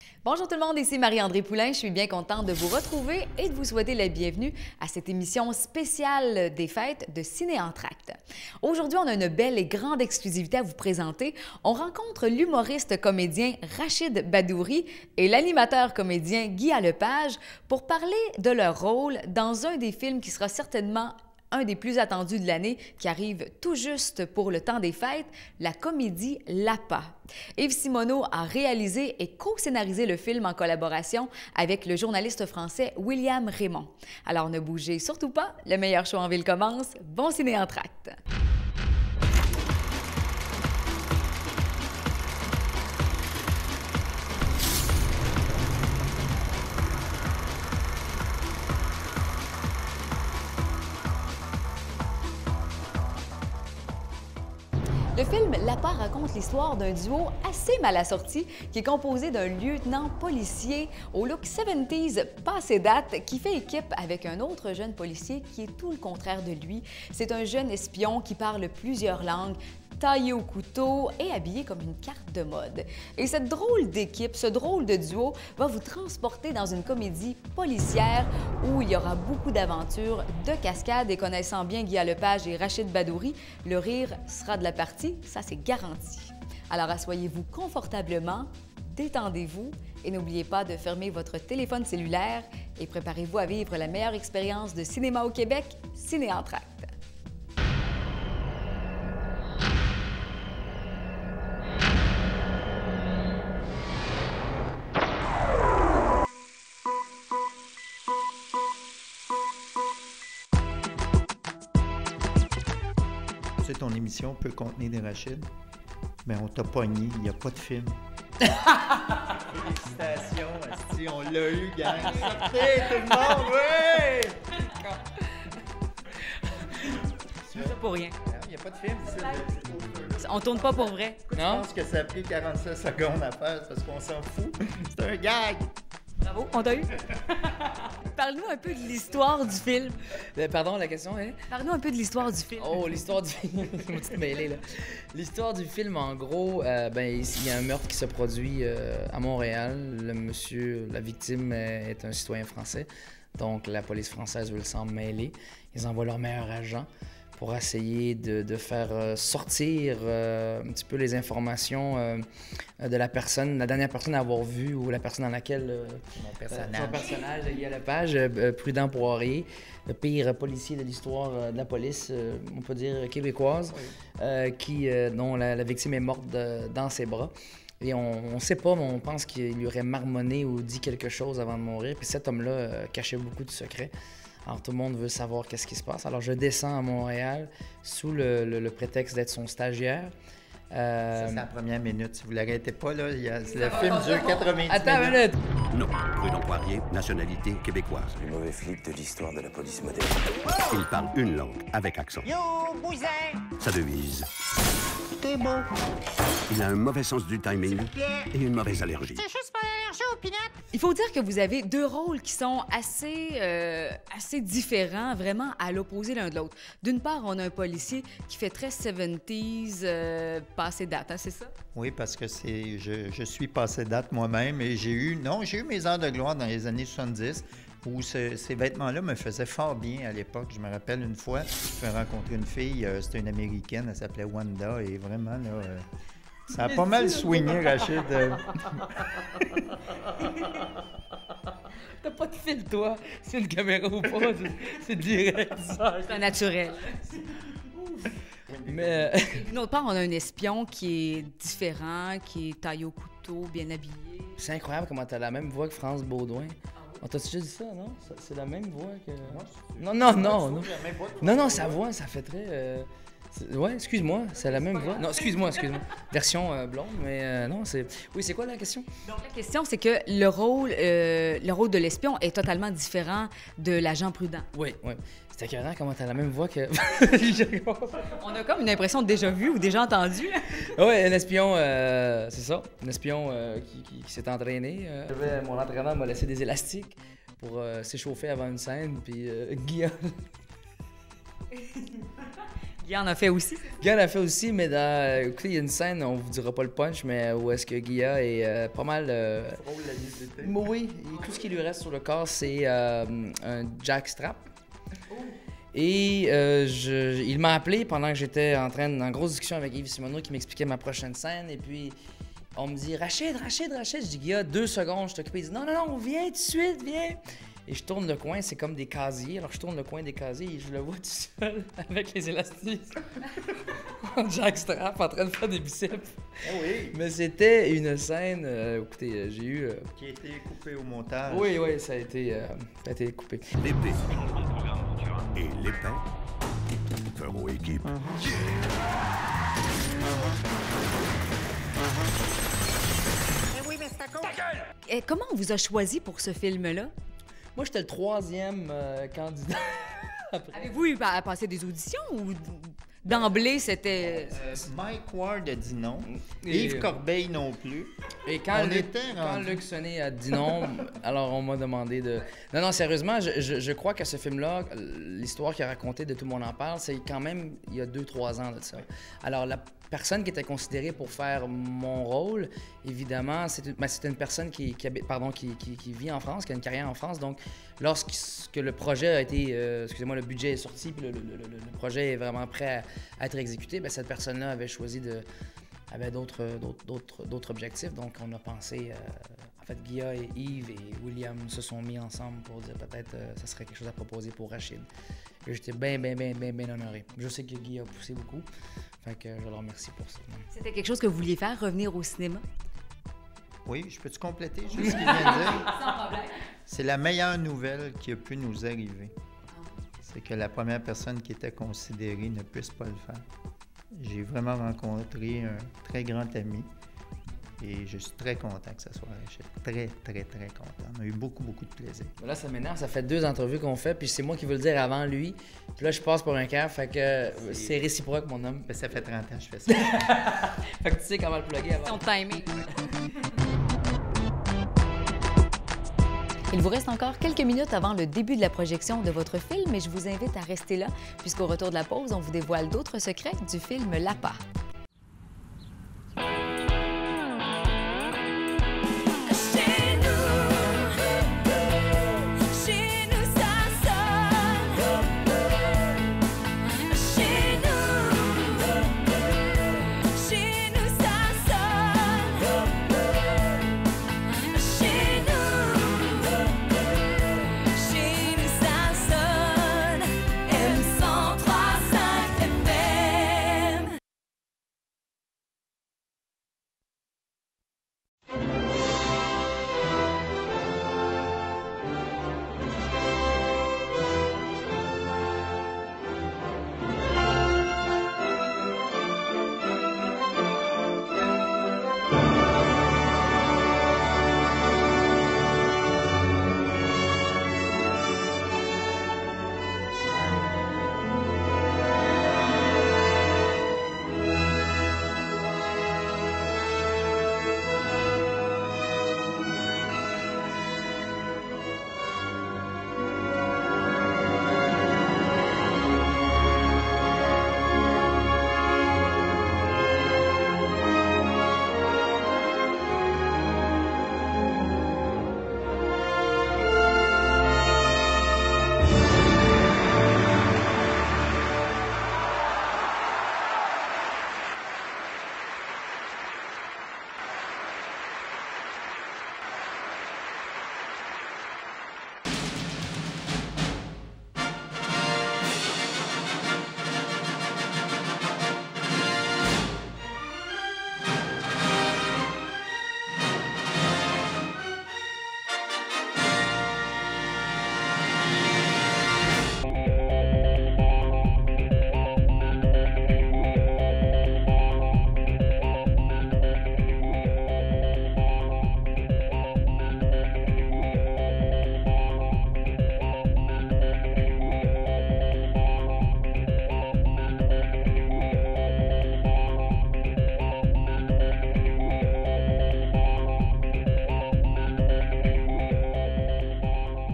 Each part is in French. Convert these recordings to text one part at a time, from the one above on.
Bonjour tout le monde, ici Marie-André Poulain. Je suis bien contente de vous retrouver et de vous souhaiter la bienvenue à cette émission spéciale des fêtes de Ciné Entracte. Aujourd'hui, on a une belle et grande exclusivité à vous présenter. On rencontre l'humoriste comédien Rachid Badouri et l'animateur comédien Guy Lepage pour parler de leur rôle dans un des films qui sera certainement un des plus attendus de l'année, qui arrive tout juste pour le temps des fêtes, la comédie Lapa. Yves Simoneau a réalisé et co-scénarisé le film en collaboration avec le journaliste français William Raymond. Alors ne bougez surtout pas, le meilleur show en ville commence. Bon ciné entracte! Le film Lapa raconte l'histoire d'un duo assez mal assorti qui est composé d'un lieutenant policier au look 70s passé date qui fait équipe avec un autre jeune policier qui est tout le contraire de lui. C'est un jeune espion qui parle plusieurs langues, taillé au couteau et habillé comme une carte de mode. Et cette drôle d'équipe, ce drôle de duo va vous transporter dans une comédie policière où il y aura beaucoup d'aventures, de cascades et connaissant bien Guy Lepage et Rachid Badouri, le rire sera de la partie, ça c'est garanti. Alors asseyez-vous confortablement, détendez-vous et n'oubliez pas de fermer votre téléphone cellulaire et préparez-vous à vivre la meilleure expérience de cinéma au Québec, Ciné Entracte. Tu sais, ton émission peut contenir des Rachid, mais on t'a pogné, il n'y a pas de film. Félicitations, asti, on l'a eu, gang! Sortez, tout le monde, oui! C'est ça pour rien. Il n'y a pas de film ici. On tourne pas pour vrai. Je pense que ça a pris 47 secondes à faire parce qu'on s'en fout. C'est un gag! Bravo, on t'a eu. Parle-nous un peu de l'histoire du film. Pardon, la question est? Parle-nous un peu de l'histoire du film. Oh, l'histoire du film. Une petite mêlée, là. L'histoire du film, en gros, il y a un meurtre qui se produit à Montréal. Le monsieur, la victime est un citoyen français. Donc, la police française veut le s'en mêler. Ils envoient leur meilleur agent pour essayer de faire sortir un petit peu les informations de la personne, la dernière personne à avoir vu ou la personne dans laquelle son personnage, Guy Lepage, Prudent Poirier, le pire policier de l'histoire de la police, on peut dire québécoise, dont la victime est morte dans ses bras. Et on sait pas, mais on pense qu'il lui aurait marmonné ou dit quelque chose avant de mourir. Puis cet homme-là cachait beaucoup de secrets. Alors, tout le monde veut savoir qu'est-ce qui se passe. Alors, je descends à Montréal sous le prétexte d'être son stagiaire. Ça, c'est la première minute. Si vous ne l'arrêtez pas, là, le film dure 90 Attends une minutes. minute! Non, Prudent Poirier, nationalité québécoise. Les mauvais flics de l'histoire de la police moderne. Il parle une langue avec accent. Yo, bousin! Sa devise. T'es beau. Il a un mauvais sens du timing et une mauvaise allergie. C'est juste pas l'allergie aux peanuts. Il faut dire que vous avez deux rôles qui sont assez différents, vraiment à l'opposé l'un de l'autre. D'une part, on a un policier qui fait très 70s, passé date, hein, c'est ça? Oui, parce que je suis passé date moi-même et j'ai eu mes heures de gloire dans les années 70 où ces vêtements-là me faisaient fort bien à l'époque. Je me rappelle une fois, je me rencontrer une fille, c'était une Américaine, elle s'appelait Wanda et vraiment, là, ça a pas mal swingé, Rachid. T'as pas de fil, toi, c'est une caméra ou pas, c'est direct. C'est un naturel. Mais D'une autre part, on a un espion qui est différent, qui est taillé au couteau, bien habillé. c'est incroyable comment t'as la même voix que France Baudouin. On t'a déjà dit ça, non? C'est la même voix que... Non, sa voix, ça fait très... Ouais, excuse-moi, c'est la même voix. Non, excuse-moi. Version blonde, mais non, c'est... Oui, c'est quoi la question? Donc, la question, c'est que le rôle de l'espion est totalement différent de l'agent prudent. Oui. C'est écœurant comment t'as la même voix que... On a comme une impression de déjà vu ou déjà entendu. Oui, un espion, c'est ça. Un espion qui s'est entraîné. Mon entraîneur m'a laissé des élastiques pour s'échauffer avant une scène, puis Guillaume... Il en a fait aussi. Guy en a fait aussi, mais écoutez, il y a une scène, on vous dira pas le punch, mais où est-ce que Guy est pas mal... Oui, tout ce qui lui reste sur le corps, c'est un jackstrap. Et il m'a appelé pendant que j'étais en grosse discussion avec Yves Simoneau qui m'expliquait ma prochaine scène. Et puis, on me dit « Rachid! » Je dis « Guy, 2 secondes, je t'occupe. » Il dit « Non, viens tout de suite, viens! » Et je tourne le coin, c'est comme des casiers. Alors, je tourne le coin des casiers et je le vois tout seul avec les élastiques en jackstrap en train de faire des biceps. Ah oui. Mais c'était une scène, écoutez, j'ai eu... Qui a été coupé au montage. Oui, ça a été coupé. L'épée et l'épée feront équipe. Eh oui, mais c'est à cause. Et comment on vous a choisi pour ce film-là? Moi, j'étais le 3e candidat. Avez-vous eu à passer des auditions ou d'emblée, c'était... Mike Ward a dit non. Et, Yves Corbeil non plus. Et quand On Luc Sonnet a dit non, alors on m'a demandé de... Non, sérieusement, je crois que ce film-là, l'histoire qu'il a racontée de Tout le monde en parle, c'est quand même il y a 2-3 ans de ça. Alors, la personne qui était considérée pour faire mon rôle, évidemment, c'est une personne qui vit en France, qui a une carrière en France. Donc, lorsque le projet a été... le budget est sorti, puis le projet est vraiment prêt à être exécuté, bien, cette personne-là avait d'autres objectifs. Donc, on a pensé... en fait, Guy et Yves et William se sont mis ensemble pour dire peut-être ça serait quelque chose à proposer pour Rachid. Et j'étais bien honoré. Je sais que Guy a poussé beaucoup, fait que je le remercie pour ça. C'était quelque chose que vous vouliez faire, revenir au cinéma? Oui, je peux-tu compléter juste ce qu'il vient de dire? Sans problème. C'est la meilleure nouvelle qui a pu nous arriver. C'est que la première personne qui était considérée ne puisse pas le faire. J'ai vraiment rencontré un très grand ami et je suis très content que ça soit Rachid. Très content. On a eu beaucoup de plaisir. Là, ça m'énerve. Ça fait 2 entrevues qu'on fait, puis c'est moi qui veux le dire avant lui. Puis là, je passe pour un caf, fait que c'est réciproque, mon homme. Ça fait 30 ans que je fais ça. Fait que tu sais comment le plugger avant. Son timing. Il vous reste encore quelques minutes avant le début de la projection de votre film, et je vous invite à rester là, puisqu'au retour de la pause, on vous dévoile d'autres secrets du film L'appât.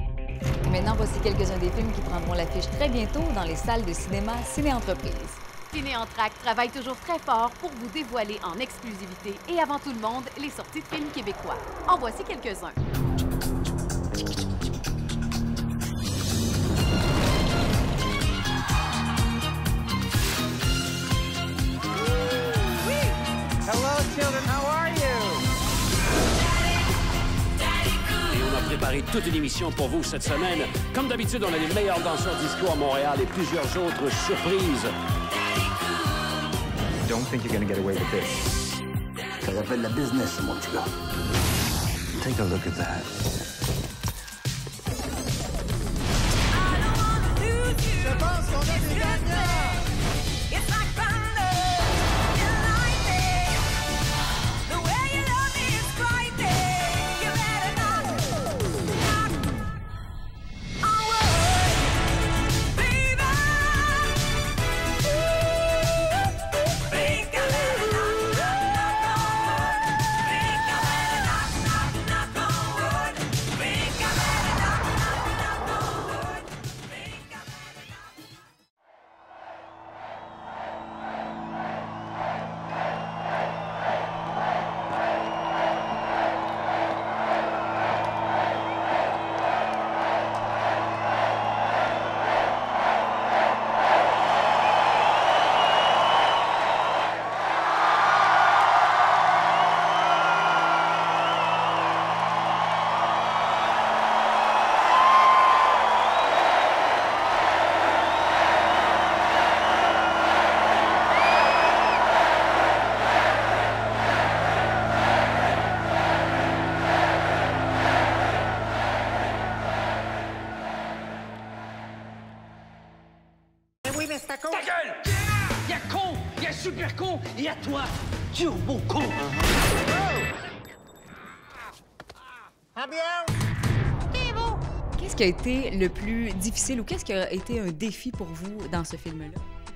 Maintenant, voici quelques-uns des films qui prendront l'affiche très bientôt dans les salles de cinéma Ciné-Entreprise. Ciné Entracte travaille toujours très fort pour vous dévoiler en exclusivité et avant tout le monde les sorties de films québécois. En voici quelques-uns. Hello, children. How are you? Et on a préparé toute une émission pour vous cette semaine. Comme d'habitude, on a les meilleurs danseurs disco à Montréal et plusieurs autres surprises. Don't think you're gonna get away with this. Ça s'appelle la business, mon petit gars. Take a look at that. Je pense qu'on a des gagnants! Oui, Mr. Con. Ta gueule! Y'a con, y'a super con, et y'a toi, turbo con! Ambiance! Qu'est-ce qui a été le plus difficile ou qu'est-ce qui a été un défi pour vous dans ce film-là?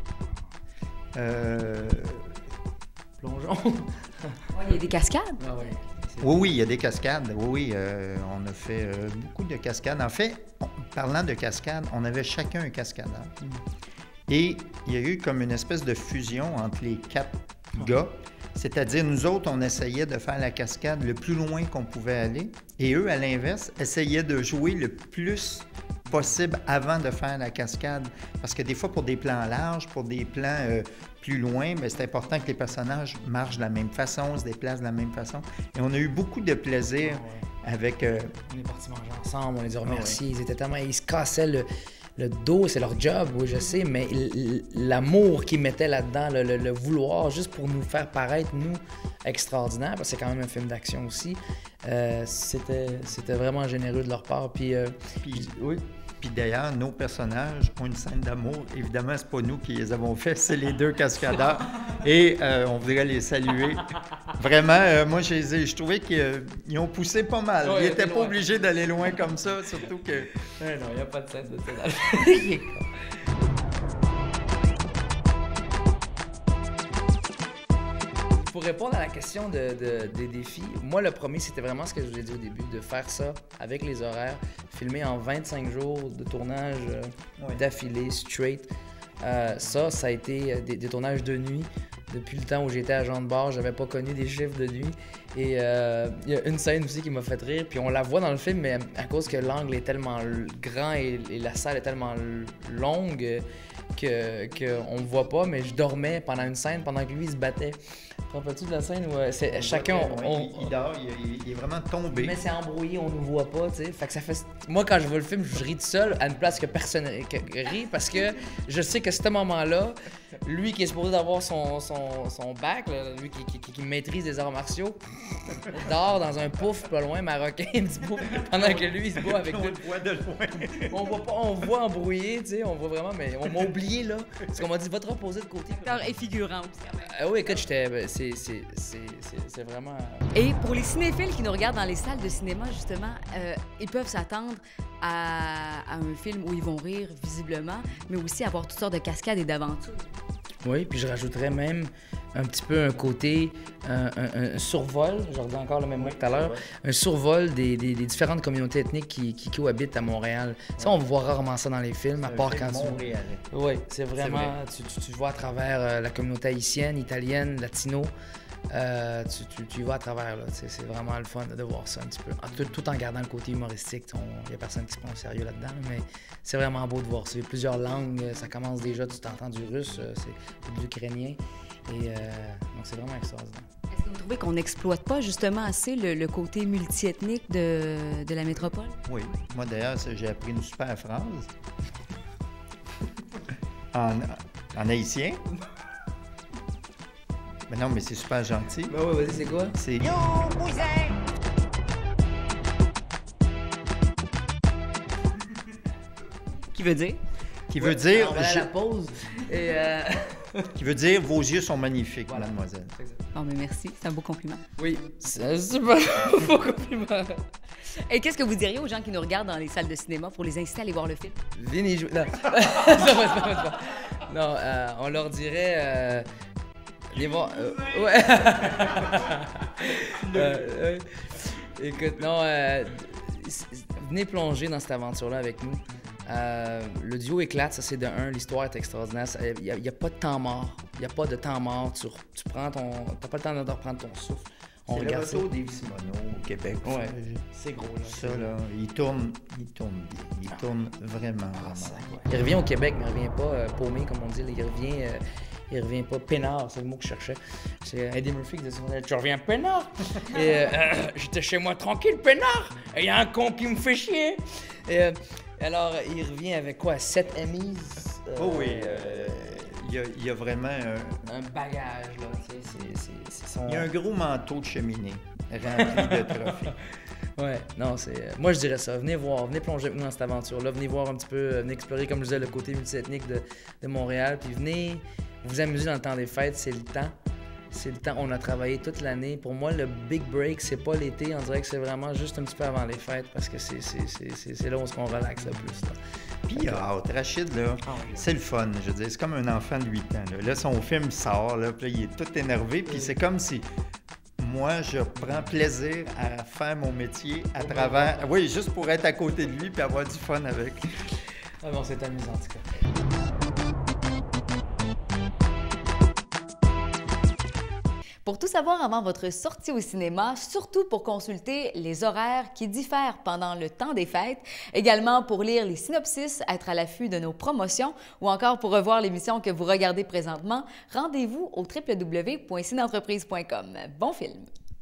Plongeon. Il y a des cascades? Ah ouais. Oui, il y a des cascades. Oui, on a fait beaucoup de cascades. En fait, parlant de cascades, on avait chacun un cascadeur. Et il y a eu comme une espèce de fusion entre les 4 gars. C'est-à-dire, nous autres, on essayait de faire la cascade le plus loin qu'on pouvait aller. Et eux, à l'inverse, essayaient de jouer le plus possible avant de faire la cascade. Parce que des fois, pour des plans larges, pour des plans plus loin, c'est important que les personnages marchent de la même façon, se déplacent de la même façon. Et on a eu beaucoup de plaisir avec... On est partis manger ensemble, on les a remerciés. Ils étaient tellement... Ils se cassaient le dos, c'est leur job, oui, je sais, mais l'amour qu'ils mettaient là-dedans, le vouloir, juste pour nous faire paraître, nous, extraordinaires, parce que c'est quand même un film d'action aussi, c'était vraiment généreux de leur part. Puis oui. Puis d'ailleurs, nos personnages ont une scène d'amour. Évidemment, c'est pas nous qui les avons fait, c'est les 2 cascadeurs. Et on voudrait les saluer. Vraiment, moi, je trouvais qu'ils ont poussé pas mal. Ouais, ils n'étaient pas loin. obligés d'aller loin comme ça, surtout que... Non, il n'y a pas de scène de ça dans le film. Pour répondre à la question des défis, moi, le premier, c'était vraiment ce que je vous ai dit au début, de faire ça avec les horaires, filmer en 25 jours de tournage d'affilée, straight. Ça a été des tournages de nuit. Depuis le temps où j'étais agent de bar, j'avais pas connu des chiffres de nuit. Et il y a une scène aussi qui m'a fait rire, puis on la voit dans le film, mais à cause que l'angle est tellement grand et la salle est tellement longue qu'on me voit pas, mais je dormais pendant une scène pendant que lui il se battait. Te rappelles-tu de la scène où chacun... Il dort, il est vraiment tombé. Mais c'est embrouillé, on nous voit pas, tu sais. Fait que ça fait... Moi, quand je vois le film, je ris tout seul à une place que personne rit parce que je sais que ce moment-là, lui qui est supposé avoir son bac, là, lui qui maîtrise les arts martiaux, dort dans un pouf pas loin, marocain, pendant que lui il se bat avec On le voit de loin. On voit pas, on voit embrouillé, tu sais, on voit vraiment, mais on m'a oublié là. Parce qu'on m'a dit, va te reposer de côté. Acteur et figurant aussi. Oui, écoute, c'est vraiment... Et pour les cinéphiles qui nous regardent dans les salles de cinéma, justement, ils peuvent s'attendre à un film où ils vont rire visiblement, mais aussi avoir toutes sortes de cascades et d'aventures. Oui, puis je rajouterais même un petit peu un côté, un survol, je redis encore le même mot que tout à l'heure, un survol des différentes communautés ethniques qui cohabitent à Montréal. Ça, on voit rarement ça dans les films, à part quand tu... Oui, c'est vraiment... Tu vois à travers la communauté haïtienne, italienne, latino. Tu y vas à travers, là. C'est vraiment le fun de voir ça un petit peu. Tout en gardant le côté humoristique. Il n'y a personne qui se prend au sérieux là-dedans, mais c'est vraiment beau de voir ça. Il y a plusieurs langues, ça commence déjà, tu t'entends du russe, c'est de l'ukrainien. Et donc c'est vraiment extraordinaire. Est-ce que vous trouvez qu'on n'exploite pas justement assez le côté multiethnique de la métropole? Oui. Moi, d'ailleurs, j'ai appris une super phrase. en haïtien. Mais non, mais c'est super gentil. Ben oui, vas-y, c'est quoi? C'est... Yo, cousin! Qui veut dire? Qui veut dire... On va aller à la pause. Et Qui veut dire « Vos yeux sont magnifiques, voilà, mademoiselle ». Bon, mais merci, c'est un beau compliment. Oui, c'est un super beau compliment. Et qu'est-ce que vous diriez aux gens qui nous regardent dans les salles de cinéma pour les inciter à aller voir le film? Venez jouer. Non, non, on leur dirait... Venez voir... ouais. Écoute, non, venez plonger dans cette aventure-là avec nous. Le duo éclate, ça c'est de un, l'histoire est extraordinaire. Il n'y a pas de temps mort. Il n'y a pas de temps mort. Tu prends ton... T'as pas le temps de reprendre ton souffle. On regarde ça au Dave Simoneau au Québec. Ouais, c'est gros là. Ça là, il tourne bien. Il tourne vraiment. Il revient au Québec, mais il revient pas paumé comme on dit. Il revient pas peinard, c'est le mot que je cherchais. C'est Eddie Murphy qui disait « Tu reviens peinard? » Et j'étais chez moi tranquille, peinard! Et il y a un con qui me fait chier! Et alors, il revient avec quoi? 7 Emmys? Oh oui, il y a vraiment... un bagage, là, tu sais, c'est son... Il y a un gros manteau de cheminée rempli de trophées. Ouais, non, c'est... Moi, je dirais ça. Venez voir, venez plonger avec nous dans cette aventure-là. Venez voir un petit peu, venez explorer, comme je disais, le côté multiethnique de Montréal. Puis venez vous amuser dans le temps des fêtes, c'est le temps. C'est le temps. On a travaillé toute l'année. Pour moi, le big break, c'est pas l'été. On dirait que c'est vraiment juste un petit peu avant les fêtes parce que c'est là où on relaxe le plus. Là. Puis il a hâte. Rachid, là, c'est le fun. Je veux dire, c'est comme un enfant de 8 ans. Là, son film sort, là, puis là, il est tout énervé. Puis c'est comme si... Moi, je prends plaisir à faire mon métier à travers... Oui, juste pour être à côté de lui puis avoir du fun avec. Ah bon, c'est amusant, en tout cas. Pour tout savoir avant votre sortie au cinéma, surtout pour consulter les horaires qui diffèrent pendant le temps des fêtes, également pour lire les synopsis, être à l'affût de nos promotions ou encore pour revoir l'émission que vous regardez présentement, rendez-vous au www.cineentreprise.com. Bon film!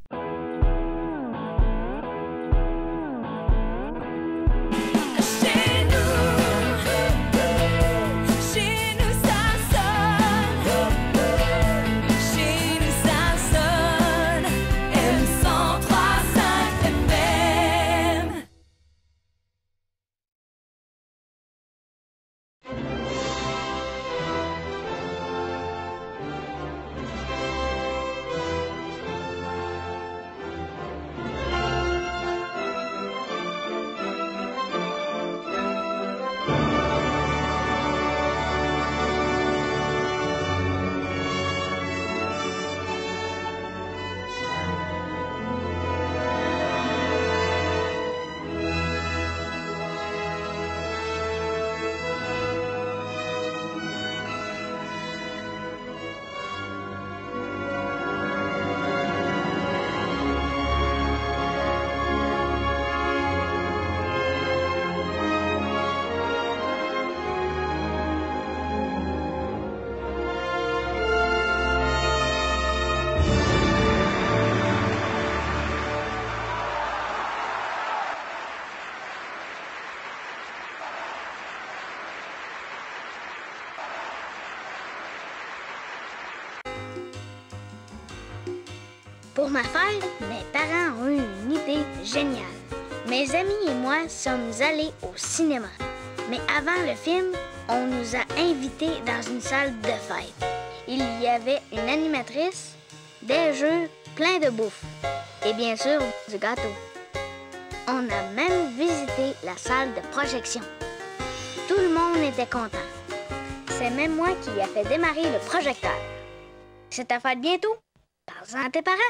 Pour ma fête, mes parents ont eu une idée géniale. Mes amis et moi sommes allés au cinéma. Mais avant le film, on nous a invités dans une salle de fête. Il y avait une animatrice, des jeux, plein de bouffe et bien sûr du gâteau. On a même visité la salle de projection. Tout le monde était content. C'est même moi qui a fait démarrer le projecteur. c'est ta fête bientôt. Parle-en à tes parents.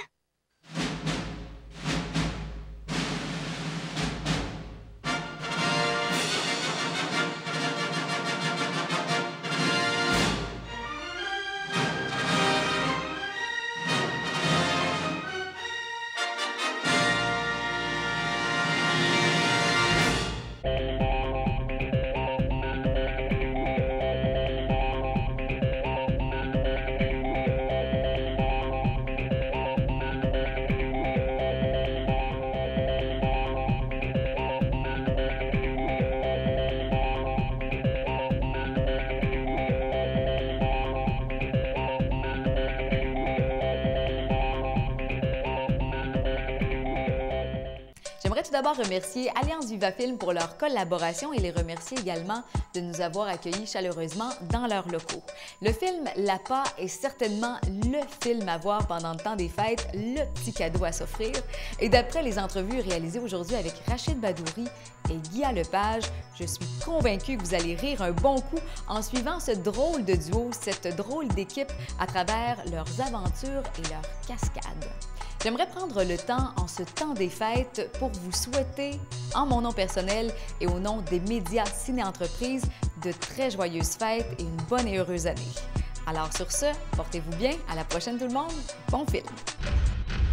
J'aimerais tout d'abord remercier Alliance Viva Film pour leur collaboration et les remercier également de nous avoir accueillis chaleureusement dans leurs locaux. Le film L'Appât est certainement le film à voir pendant le temps des fêtes, le petit cadeau à s'offrir. Et d'après les entrevues réalisées aujourd'hui avec Rachid Badouri et Guy Lepage, je suis convaincue que vous allez rire un bon coup en suivant ce drôle de duo, cette drôle d'équipe à travers leurs aventures et leurs cascades. J'aimerais prendre le temps, en ce temps des fêtes, pour vous souhaiter, en mon nom personnel et au nom des médias Ciné-Entreprises, de très joyeuses fêtes et une bonne et heureuse année. Alors sur ce, portez-vous bien, à la prochaine tout le monde, bon film!